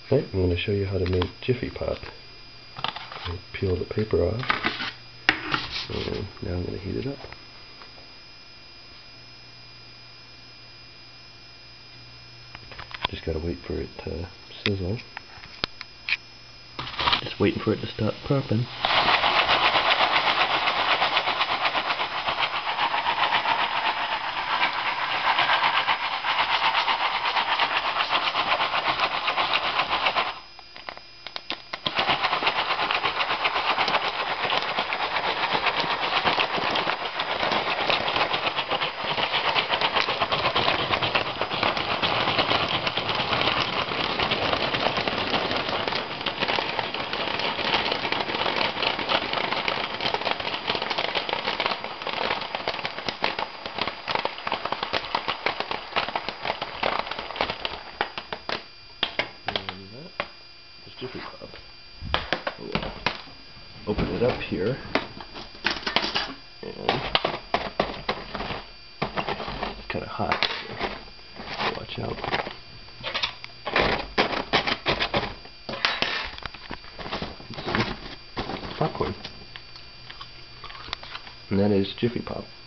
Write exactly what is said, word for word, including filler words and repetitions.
Okay, I'm going to show you how to make Jiffy Pop. I'll peel the paper off, and now I'm going to heat it up. Just got to wait for it to sizzle. Just waiting for it to stop popping. Jiffy Pop. We'll open it up here, and it's kind of hot, so watch out. Popcorn, and that is Jiffy Pop.